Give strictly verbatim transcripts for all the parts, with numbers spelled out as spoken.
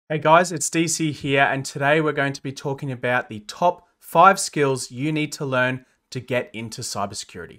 Hey guys, it's D C here, and today we're going to be talking about the top five skills you need to learn to get into cybersecurity.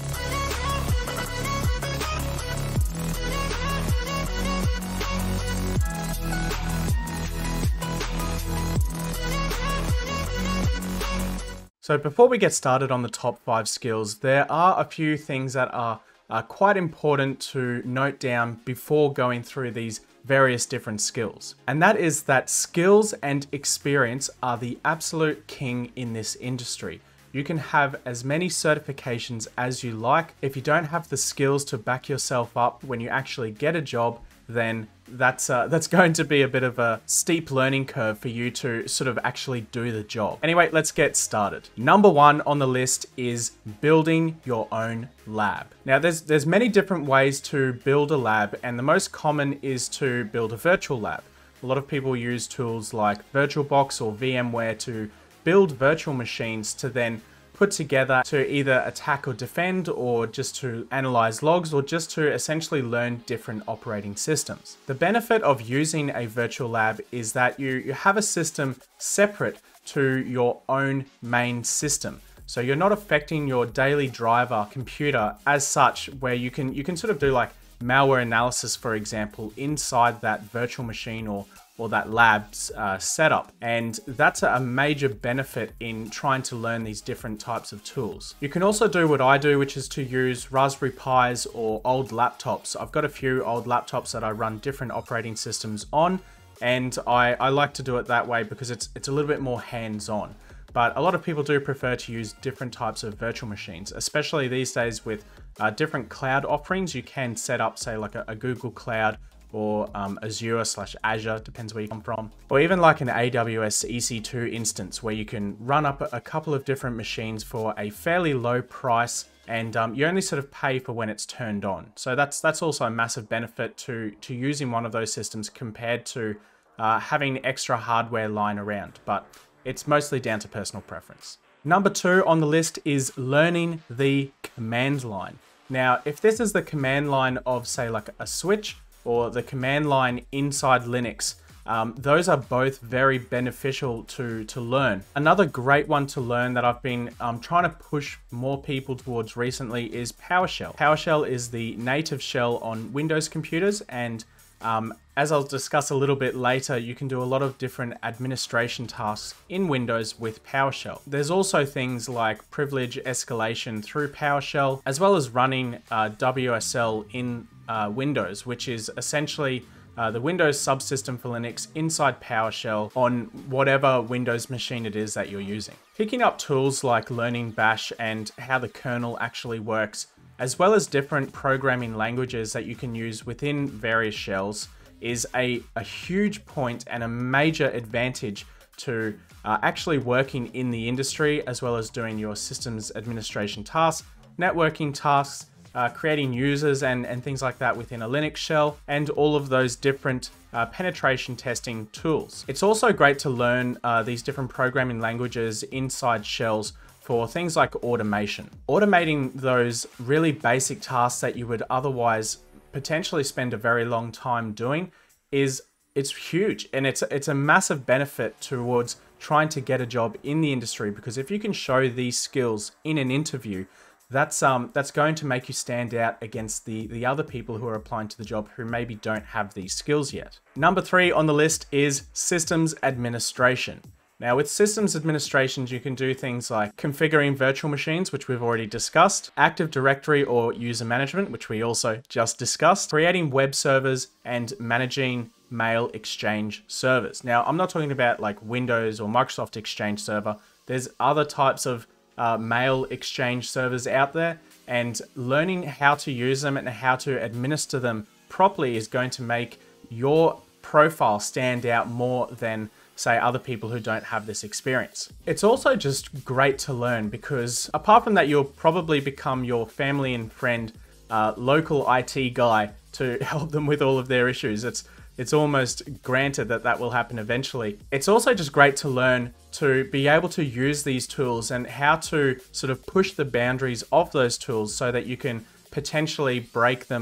So before we get started on the top five skills, there are a few things that are, are quite important to note down before going through these various different skills. And that is that skills and experience are the absolute king in this industry. You can have as many certifications as you like. If you don't have the skills to back yourself up when you actually get a job, then that's uh, that's going to be a bit of a steep learning curve for you to sort of actually do the job. Anyway, let's get started. Number one on the list is building your own lab. Now, there's there's many different ways to build a lab, and the most common is to build a virtual lab. A lot of people use tools like VirtualBox or VMware to build virtual machines to then put together to either attack or defend, or just to analyze logs, or just to essentially learn different operating systems. The benefit of using a virtual lab is that you, you have a system separate to your own main system. So you're not affecting your daily driver computer as such, where you can, you can sort of do like malware analysis, for example, inside that virtual machine or or that lab's uh, setup. And that's a major benefit in trying to learn these different types of tools. You can also do what I do, which is to use Raspberry Pis or old laptops. I've got a few old laptops that I run different operating systems on, and I, I like to do it that way because it's, it's a little bit more hands-on. But a lot of people do prefer to use different types of virtual machines, especially these days with uh, different cloud offerings. You can set up, say, like a, a Google Cloud or um, Azure slash Azure, depends where you come from. Or even like an A W S E C two instance where you can run up a couple of different machines for a fairly low price, and um, you only sort of pay for when it's turned on. So that's that's also a massive benefit to, to using one of those systems compared to uh, having extra hardware lying around. But it's mostly down to personal preference. Number two on the list is learning the command line. Now, if this is the command line of, say, like a switch, or the command line inside Linux, um, those are both very beneficial to, to learn. Another great one to learn that I've been um, trying to push more people towards recently is PowerShell. PowerShell is the native shell on Windows computers, and um, as I'll discuss a little bit later, you can do a lot of different administration tasks in Windows with PowerShell. There's also things like privilege escalation through PowerShell, as well as running uh, W S L in Uh, Windows, which is essentially uh, the Windows subsystem for Linux inside PowerShell on whatever Windows machine it is that you're using. Picking up tools like learning Bash and how the kernel actually works, as well as different programming languages that you can use within various shells, is a, a huge point and a major advantage to uh, actually working in the industry, as well as doing your systems administration tasks, networking tasks, Uh, creating users and, and things like that within a Linux shell, and all of those different uh, penetration testing tools. It's also great to learn uh, these different programming languages inside shells for things like automation. Automating those really basic tasks that you would otherwise potentially spend a very long time doing is it's huge, and it's, it's a massive benefit towards trying to get a job in the industry, because if you can show these skills in an interview, That's um that's going to make you stand out against the, the other people who are applying to the job who maybe don't have these skills yet. Number three on the list is systems administration. Now, with systems administrations, you can do things like configuring virtual machines, which we've already discussed, Active Directory or user management, which we also just discussed, creating web servers, and managing mail exchange servers. Now, I'm not talking about like Windows or Microsoft Exchange server. There's other types of Uh, mail exchange servers out there, and learning how to use them and how to administer them properly is going to make your profile stand out more than, say, other people who don't have this experience. It's also just great to learn because apart from that, you'll probably become your family and friend uh, local I T guy to help them with all of their issues. It's It's almost granted that that will happen eventually. It's also just great to learn to be able to use these tools and how to sort of push the boundaries of those tools so that you can potentially break them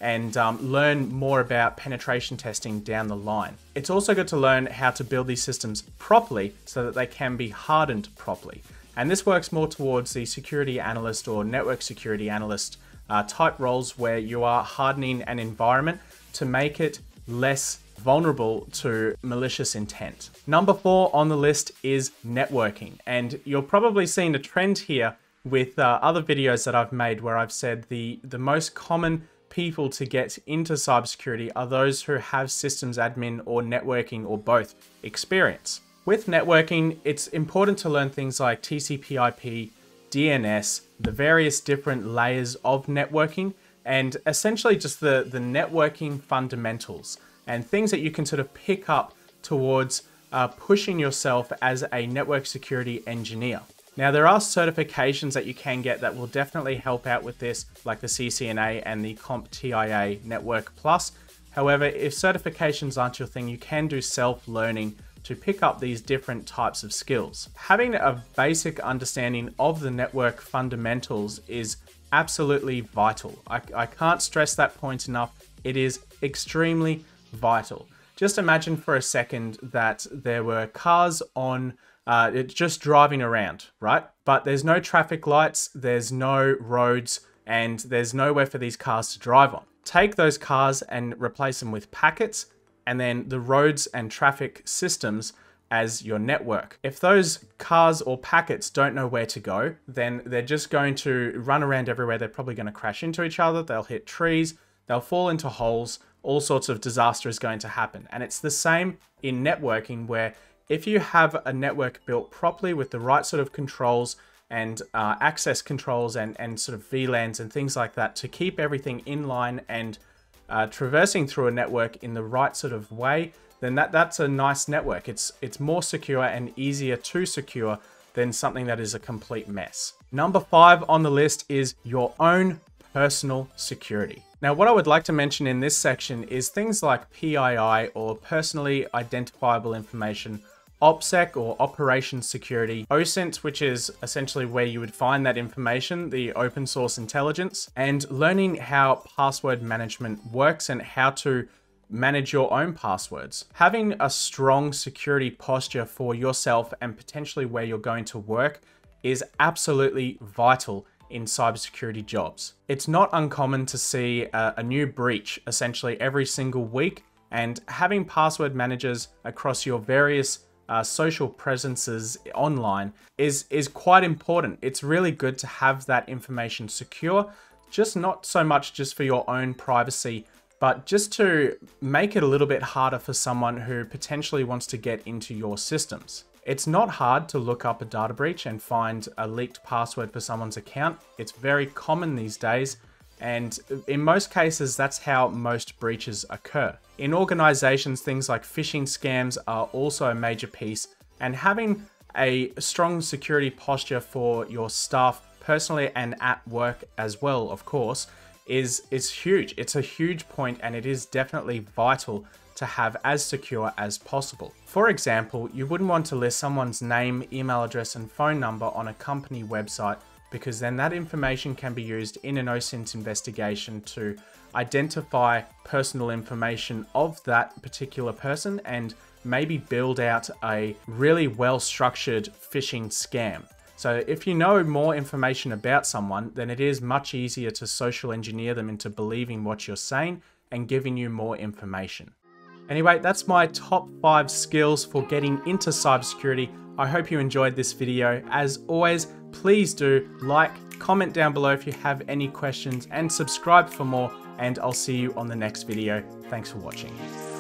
and um, learn more about penetration testing down the line. It's also good to learn how to build these systems properly so that they can be hardened properly. And this works more towards the security analyst or network security analyst uh, type roles, where you are hardening an environment to make it less vulnerable to malicious intent. Number four on the list is networking. And you're probably seeing a trend here with uh, other videos that I've made where I've said the, the most common people to get into cybersecurity are those who have systems admin or networking or both experience. With networking, it's important to learn things like T C P I P, D N S, the various different layers of networking, and essentially just the, the networking fundamentals and things that you can sort of pick up towards uh, pushing yourself as a network security engineer. Now, there are certifications that you can get that will definitely help out with this, like the C C N A and the CompTIA Network Plus. However, if certifications aren't your thing, you can do self-learning to pick up these different types of skills. Having a basic understanding of the network fundamentals is absolutely vital. I, I can't stress that point enough. It is extremely vital. Just imagine for a second that there were cars on Uh, it's just driving around, right? But there's no traffic lights, there's no roads, and there's nowhere for these cars to drive on. Take those cars and replace them with packets, and then the roads and traffic systems as your network. If those cars or packets don't know where to go, then they're just going to run around everywhere. They're probably going to crash into each other, they'll hit trees, they'll fall into holes, all sorts of disaster is going to happen. And it's the same in networking, where if you have a network built properly with the right sort of controls and uh, access controls and, and sort of V LANs and things like that to keep everything in line and uh, traversing through a network in the right sort of way, then that, that's a nice network. It's, it's more secure and easier to secure than something that is a complete mess. Number five on the list is your own personal security. Now, what I would like to mention in this section is things like P I I, or personally identifiable information, OPSEC or Operations Security, OSINT, which is essentially where you would find that information, the open source intelligence, and learning how password management works and how to manage your own passwords. Having a strong security posture for yourself and potentially where you're going to work is absolutely vital in cybersecurity jobs. It's not uncommon to see a, a new breach essentially every single week, and having password managers across your various uh, social presences online is, is quite important. It's really good to have that information secure, just not so much just for your own privacy, but just to make it a little bit harder for someone who potentially wants to get into your systems. It's not hard to look up a data breach and find a leaked password for someone's account. It's very common these days, and in most cases, that's how most breaches occur. In organizations, things like phishing scams are also a major piece, and having a strong security posture for your staff personally and at work as well, of course, is, is huge. It's a huge point, and it is definitely vital to have as secure as possible. For example, you wouldn't want to list someone's name, email address, and phone number on a company website, because then that information can be used in an OSINT investigation to identify personal information of that particular person and maybe build out a really well-structured phishing scam. So if you know more information about someone, then it is much easier to social engineer them into believing what you're saying and giving you more information. Anyway, that's my top five skills for getting into cybersecurity. I hope you enjoyed this video. As always, please do like, comment down below if you have any questions, and subscribe for more, and I'll see you on the next video. Thanks for watching.